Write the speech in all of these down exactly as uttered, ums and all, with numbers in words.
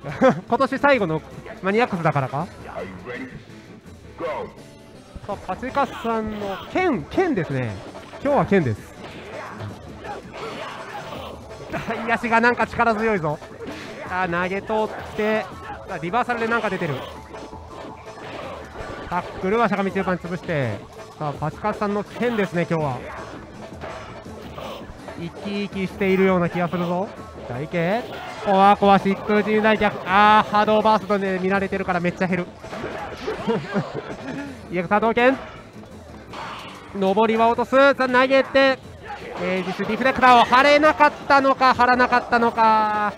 今年最後のマニアックスだからか。さあパチカスさんの剣剣ですね。今日は剣です。左足がなんか力強いぞ。あー投げ通ってリバーサルでなんか出てる。タックルはしゃがみ中盤に潰して、さあパチカスさんの剣ですね。今日は生き生きしているような気がするぞ。じゃあいけ、こわこわ疾風陣大逆。あー波動バーストで見られてるからめっちゃ減る。イエクサ同剣上りは落とす。さあ投げてエイジスディフレクターを張れなかったのか張らなかったのか。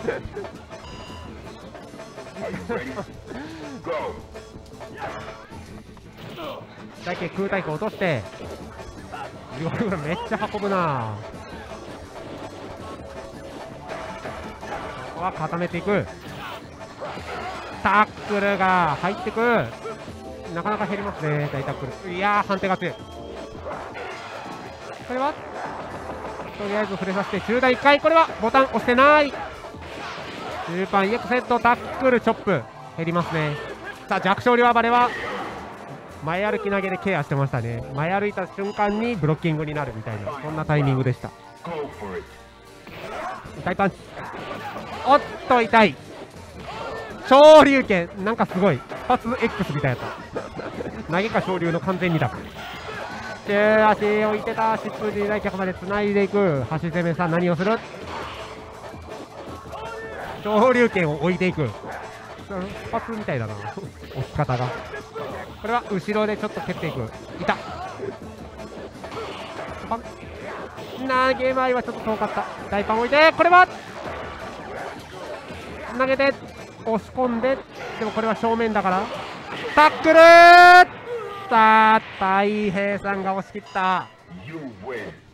大形空対空落としてめっちゃ運ぶな。ここは固めていく。タックルが入ってく。なかなか減りますね大タックル。いやー判定が強い。これはとりあえず触れさせて中段いっかい。これはボタン押してない。中盤 イーエックス ヘッドタックルチョップ減りますね。さあ弱小量暴れは前歩き投げでケアしてましたね。前歩いた瞬間にブロッキングになるみたいなそんなタイミングでした。痛いパンチ。おっと痛い。昇竜拳なんかすごい一発 X みたいな投げか昇竜の完全にだ。で足置いてた疾風陣大脚までつないでいく。橋攻めさん何をする。昇竜拳を置いていく。一発みたいだな置き方が。これは後ろでちょっと蹴っていく。いた投げ前はちょっと遠かった。大パン置いてこれは投げて押し込んで。でもこれは正面だからタックル。さあ大平さんが押し切った。